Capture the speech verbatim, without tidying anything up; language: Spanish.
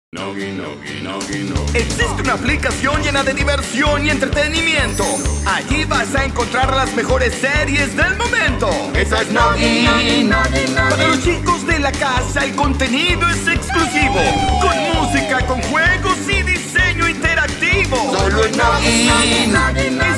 Nogi, Nogi, Nogi, Nogi. Existe una aplicación llena de diversión y entretenimiento. Allí vas a encontrar las mejores series del momento. Esa es Nogi. Para los chicos de la casa el contenido es exclusivo, con música, con juegos y diseño interactivo. Solo en Nogi.